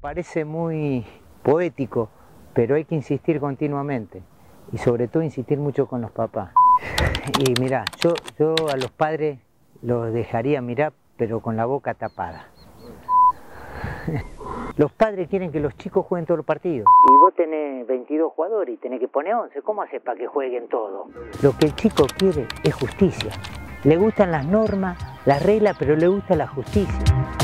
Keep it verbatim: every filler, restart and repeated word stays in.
Parece muy poético, pero hay que insistir continuamente y sobre todo insistir mucho con los papás. Y mirá, yo, yo a los padres los dejaría mirar, pero con la boca tapada. Los padres quieren que los chicos jueguen todos los partidos. Y vos tenés veintidós jugadores y tenés que poner once. ¿Cómo haces para que jueguen todos? Lo que el chico quiere es justicia. Le gustan las normas, las reglas, pero le gusta la justicia.